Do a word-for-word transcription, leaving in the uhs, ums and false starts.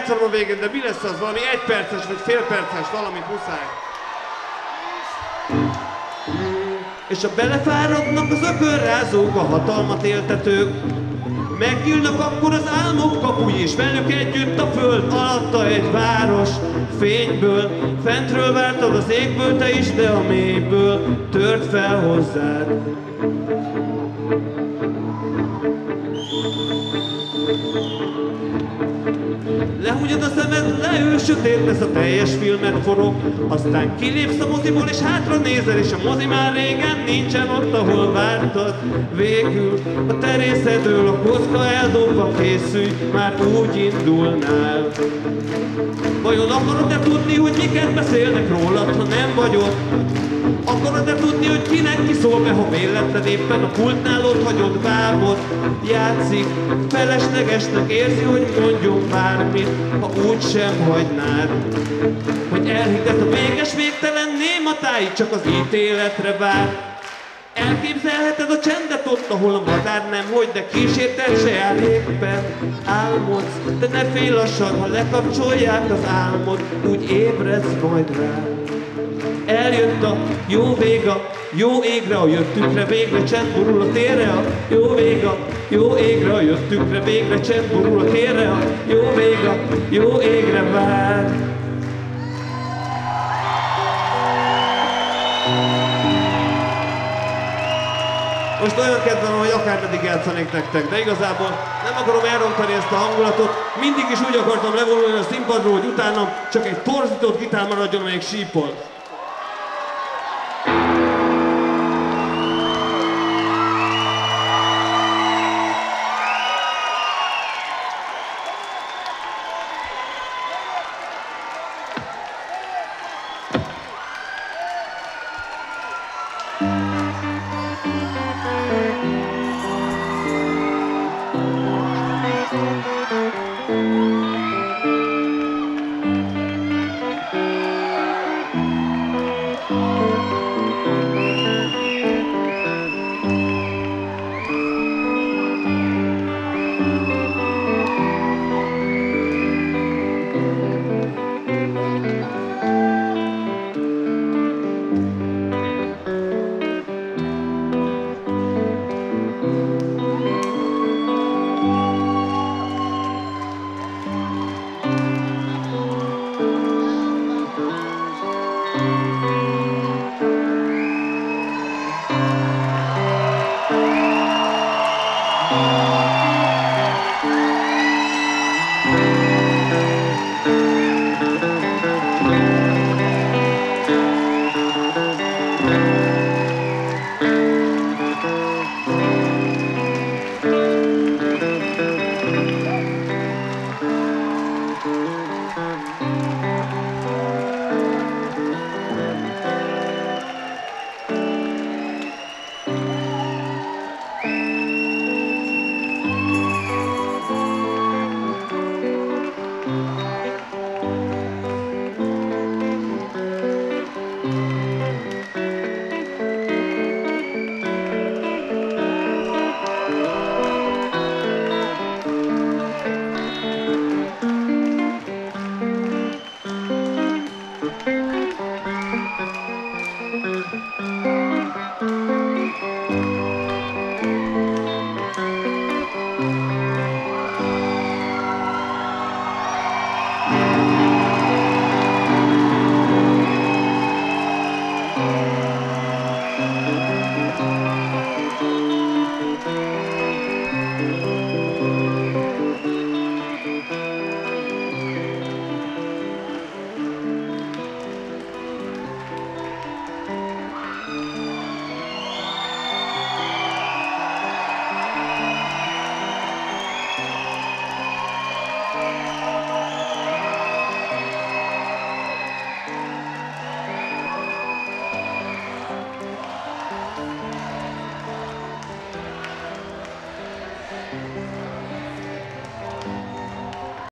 játszanom a végén, de mi lesz az? Valami egyperces vagy félperces, valamit muszáj. És ha belefáradnak az ökörrázók, a hatalmat éltetők, megnyílnak akkor az álmok kapuj, és velük együtt a föld alatta egy város fényből. Fentről vártad az égből, te is, de a mélyből tört fel hozzád. Lehúgyod a szemed, leül, sötét lesz, a teljes filmet forog. Aztán kilépsz a moziból és hátra nézel, és a mozi már régen nincsen ott, ahol vártad. Végül a terészedől a kocka eldobva készülj, már úgy indulnál. Vajon akarod-e tudni, hogy miket beszélnek rólad, ha nem vagy ott? Akarod-e tudni, hogy kinek kiszól be, ha véletlen éppen a pultnál ott hagyod bábot? Játszik, feleslegesnek érzi, hogy mondjon bármit, ha úgysem hagynád. Hogy elhiggett a véges végtelen nématáig, csak az ítéletre vár. Elképzelheted a csendet ott, ahol a madár nem hogy, de kísérted se jár éppen. Álmodsz, de ne félj lassan, ha lekapcsolják az álmod, úgy ébredsz majd rá. Eljött a jó véga, jó égre, a jöttükre végre csend borul a térre, a jó véga, jó égre, a jöttükre végre csend borul a térre, a jó véga, jó égre vár. Most olyan kedvem, hogy akármeddig játszanék nektek, de igazából nem akarom elrontani ezt a hangulatot. Mindig is úgy akartam levonulni a színpadról, hogy utána csak egy torzított gitár maradjon, amelyik sípol.